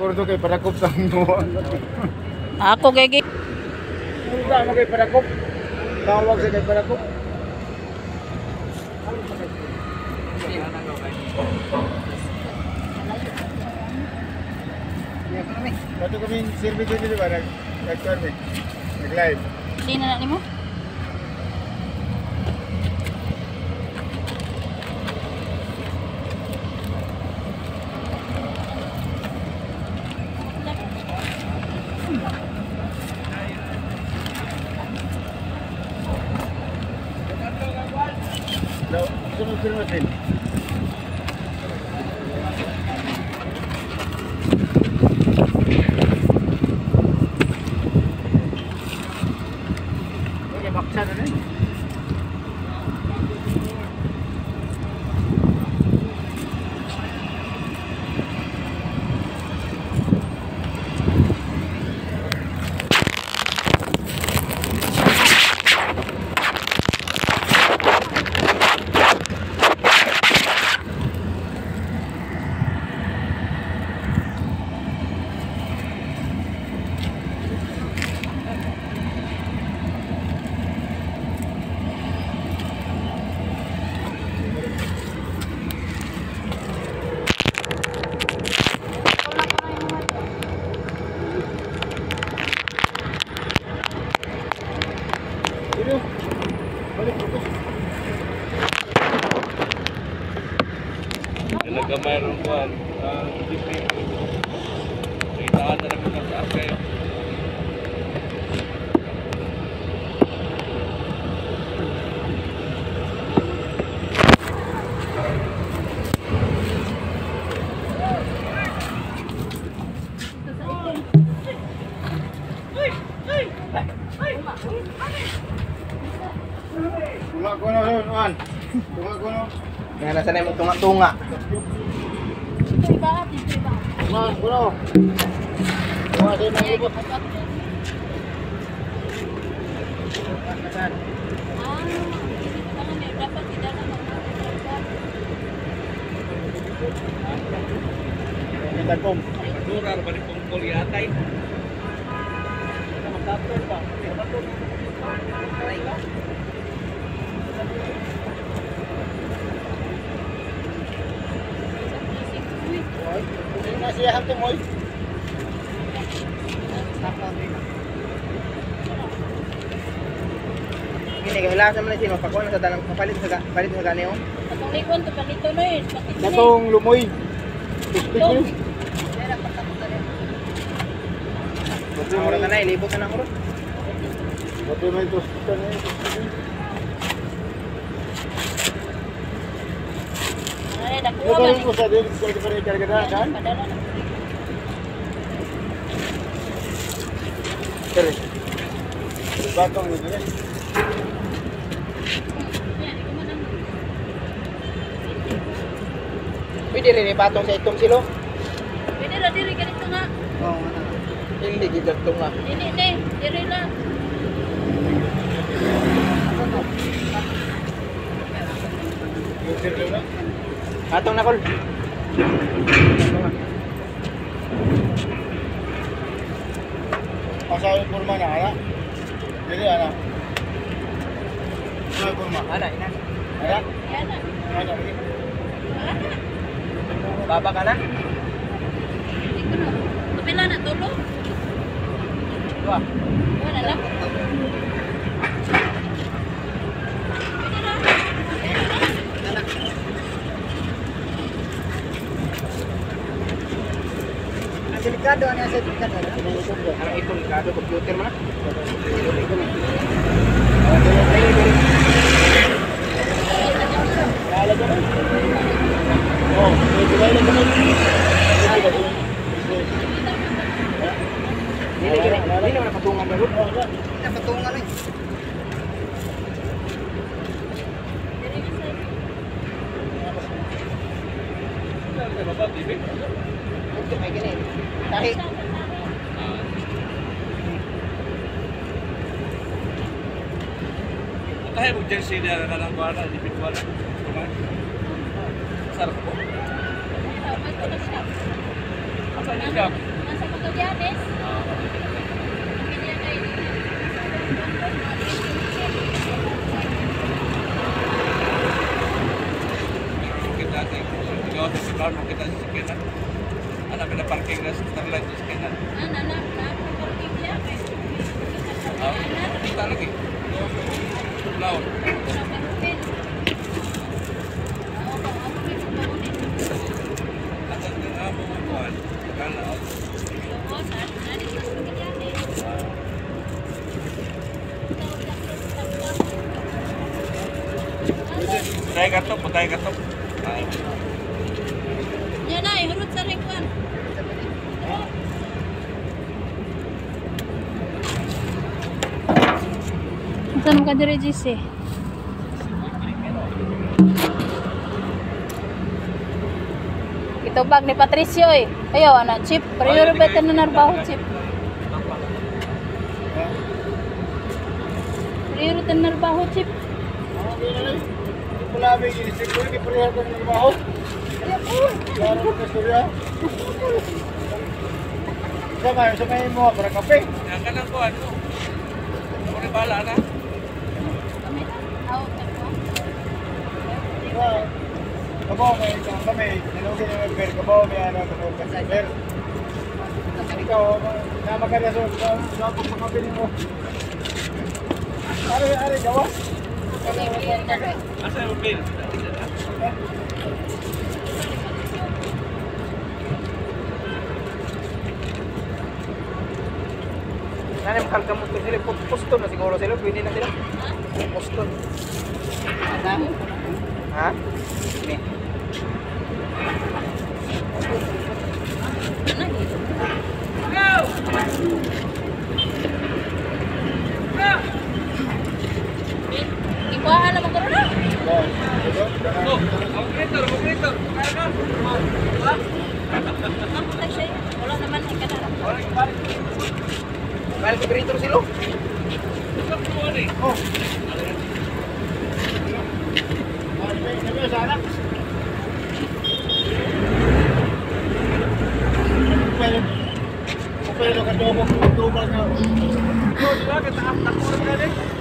Kurdo kay parakop sa nuwan. Ako kay Kurdo mo kay parakop. Tawag sa kay parakop. Bato kami service dito ba nag-tour nag-live. Di na nimo. Daw, sunod natin. Oke, baksa na rin. Mayroon kuan tipping. Itaan na lang ng taas kayo. Tunga ko na Juan. Tunga ko na. Nga nasa na mo tunga-tunga. Tunga ko na. Tunga din ang libot. Tagom. Durar ba ni pungkol yatay? Nasiyahan to moy. Gini kay wala sa man sino pakuan sa dalang palit sa gani oh. Atong likon to palito no eh. Natong lumoy. Buti mo na ilibot na ako. Buti may tos na eh. Ay, nakuha Ito man. rin ko sa din sa karga kan. Padala na. Kere. Batong ni dire. Pwede rin ipatong sa itong silo. Pwede ra diri ganito nga. Oo nga. Hindi gid tunga. Dili diri lang. Atong nakol. Pasawi kurma na ana. Dili ana. Pasawi kurma. Ana ina. Ana. Yan na. Ana. Baba ka na? Hindi ko na. Kapila na tulo. Dua. Wala lang. Delikado ano sa delikado. Ang ikon delikado computer man. Oh, dili na kami. Hindi naman patungan ba? Hindi patungan eh. Ito may ganit. Tahi. Tayo mo jersey dia kanang kuana di pitwala. Sarap po. Asa Asa na siya? Nasa Pagodianes. Pamilya na yun. Mungkin natin. Ikaw sa Sipan, mungkin natin sa Sikinan. Anak pinaparking na sa Starlight sa Sikinan. Parking niya. Kita lagi. Laut. Atas nga mo kuan. Kalau patay katok. Yan na, ihurot sa ringkuan. Saan ka dire, JC? Ito bag ni Patricio eh. Ayaw, anak, chip. Pero better na narbaho, chip. Pero na narbaho, chip. Pulabi, inisip ko, hindi pala ako ng trabaho. Laro ko sa surya. Samay mo, para kape. Yang kan ang kuan mo. Ako ni bala na. Kami, out ako. Kabaw, may isang kami. Nilugin yung nag-bear. Kabaw, may ano, kabaw ka sa bear. Ikaw, nama ka rin sa pagpapapili mo. Ari, gawas. Asa yung bill? Nanay makarga mo sila, poston na siguro sila, pwede na sila. Poston. Ha? Ini. Ikuhaan naman ko na. Oh, operator. Kaya ka? Ang putak siya yun. Wala naman ay kanara. Balik ke operator sila. Ito po ni. Oh. Sabi sa anak. Pero ka dobo tubag na. Ito, diba? Kita takot ka din.